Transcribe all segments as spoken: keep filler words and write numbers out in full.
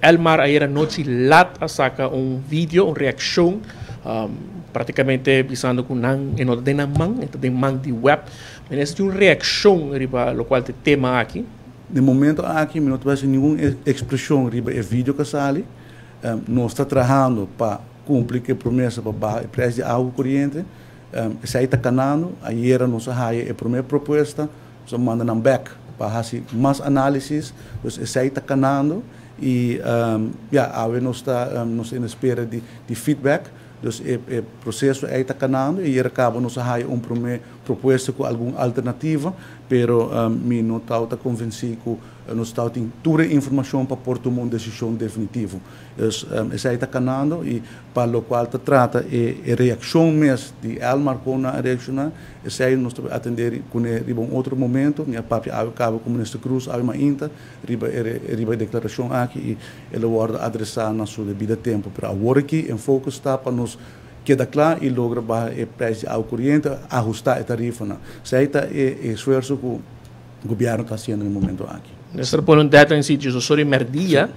Elmar ayer anoche lat a saca un vídeo, una reacción, um, praticamente visando con nan en ordena man, entonces man de web, mas é uma reação riba lo qual te tema aqui. De momento aqui não vai ser nenhuma expressão riba é vídeo que sale, um, nós está trabalhando para cumprir a promessa para o preço de água corrente, um, se aí está canando, ayer nós aí a primeira proposta, nós mandamos back para fazer mais análises, se aí está canando e um, yeah, agora nós está um, nós em espera de, de feedback. Dus o processo está canando e acaba nos a uma primeira proposta com alguma alternativa, pero um, me não está convencido que nós está tendo toda a informação para pôr tomar uma decisão definitiva. Dus um, está canando e para o qual se trata a reação mesmo de Elmar com a reação, isso aí nós atender com um outro momento, minha papi acaba com o ministro Cruz, há uma inta, riba riba a declaração aqui e ele vai adressar na sua devida tempo para agora aqui em foco está para nós queda claro e logra baixar o preço de água corrente, ajustar a tarifa. Isso aí está o esforço que o governo está fazendo no momento aqui. Nessa ponto data em sítio só emerdia,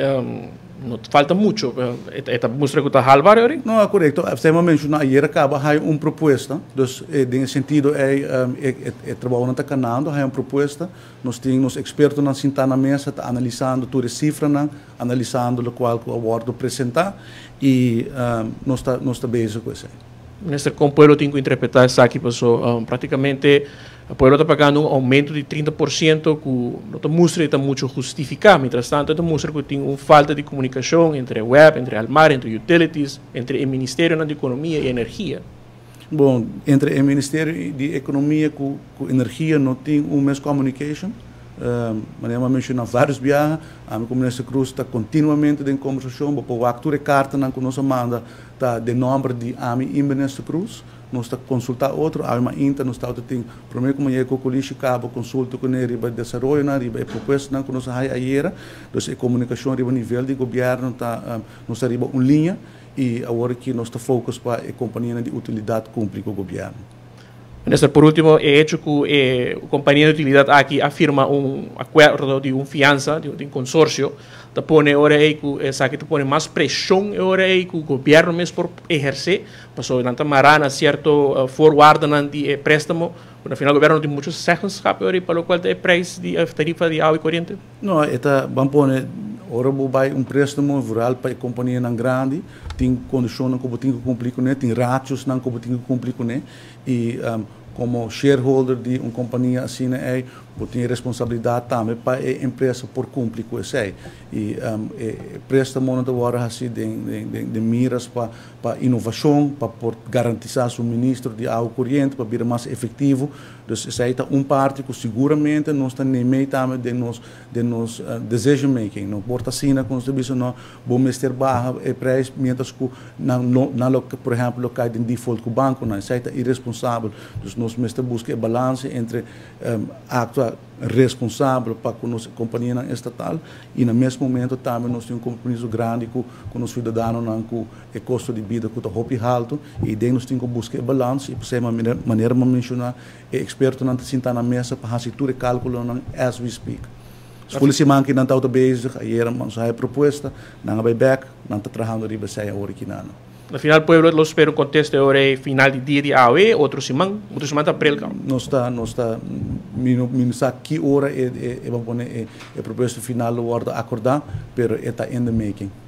não falta muito, esta mostra que está halvar agora? Não, é correto. Você mencionou ayer acaba há uma proposta, dus em sentido é é trabalho não está canando, há uma proposta, nós temos expertos na sentar na mesa, tá analisando toda a cifra, analisando o qual o abordo apresentar e nós está nós está bem com isso. Nesse com o pueblo tem que interpretar isso aqui, passou um, praticamente o pueblo está pagando um aumento de trinta por cento que não mostra está muito justificar, mientras tanto está mostra que tem uma falta de comunicação entre a web, entre Elmar, entre utilities, entre o Ministério da Economia e Energia. Bom, entre o Ministério de Economia com Energia não tem um mesmo communication. Uh, Maria mencionou vários viagens, a ministra Cruz está continuamente em conversação, para o actor de carta que nós manda está de nome de Ami e ministra Cruz, nós está consultar outro, há uma inta, nós está tem primeiro como é que o colégio acaba consulta com ele riba desenvolvimento, na riba proposta que nós há ayer, então a comunicação riba nível de governo está nós está riba uma linha e agora que nós está focus para a companhia de utilidade cumprir com o governo. Ministro, por último, é hecho que eh, a companhia de utilidade aqui afirma um acordo de uma fiança, de, de um consórcio, que põe agora aí que essa que põe mais pressão agora aí que o governo mesmo por exercer, passou tanta marana certo uh, forward de uh, préstamo, no final o governo tem muitos seconds rápido para o qual é preço de uh, tarifa de água e corrente. Não, está vamos pôr ora vai um préstamo rural para a companhia não grande, tem condições que tem que cumprir com ele, tem ratios não que tem que cumprir com ele e um, como shareholder de uma companhia assim é, tem responsabilidade também para a empresa por cumprir com isso aí. E um, préstamo não agora assim de, de, de, de miras para para inovação, para por garantizar suministro de água corrente, para vir mais efetivo. Então isso aí está um parte que seguramente nós está nem meio também de nos de nos uh, decision making. Não porta assim na constituição não vamos ter barra e preço mientras que na na por exemplo local de default com o banco não isso aí está irresponsável. Então nós mesmo busca balanço entre um, acto responsável para a nossa companhia estatal e no mesmo momento também nós temos um compromisso grande com com os cidadãos com o custo de vida que está muito alto e daí nós temos que buscar balanço e por essa maneira maneira mencionar é experto não está na mesa para fazer tudo cálculo as we speak. Os policiais que não estão bezig, aí nós a proposta, não vai back, não está trabalhando riba sai a hora que não. No final, o pueblo lo espera um contexto de final de dia de A O E, outro semana, outro semana está prelca. Não está, não está, não sabe que hora é, é, é, é, é, é a proposta final, o ordem acordar, mas está in the making.